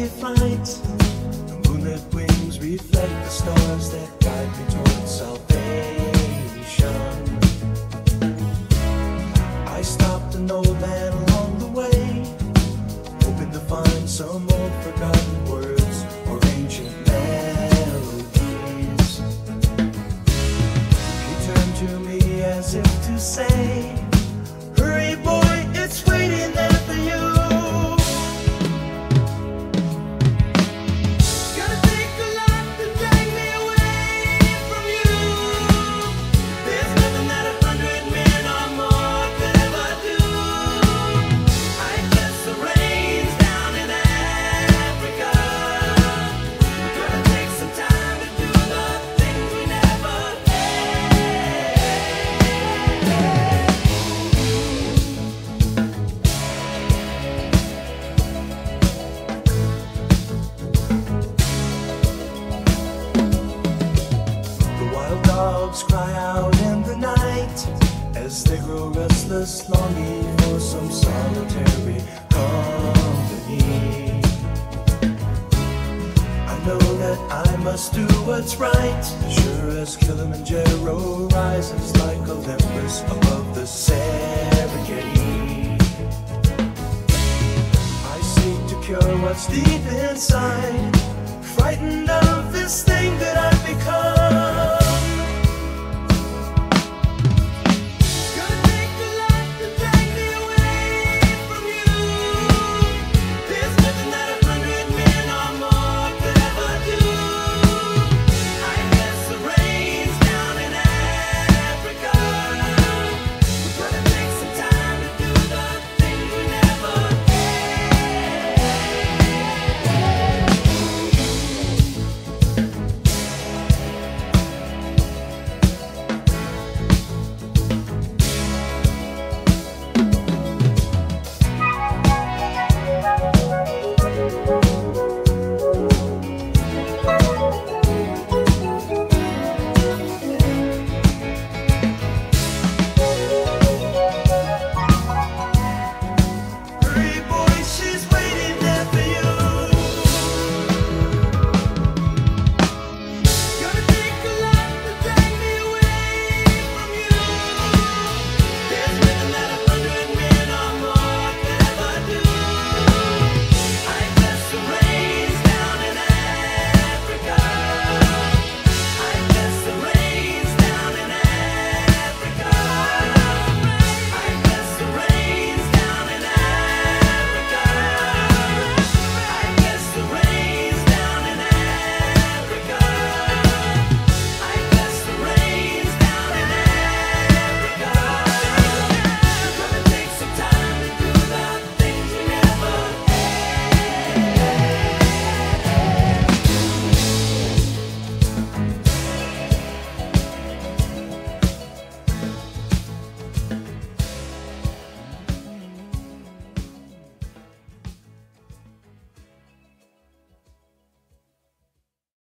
flight. The moonlit wings reflect the stars that guide me towards salvation. I stopped an old man along the way, hoping to find some old forgotten words or ancient melodies. He turned to me as if to say, "Hurry boy, it's waiting there for you." Dogs cry out in the night as they grow restless, longing for some solitary company. I know that I must do what's right, sure as Kilimanjaro rises like Olympus above the Serengeti. I seek to cure what's deep inside, frightened of this thing that I've become.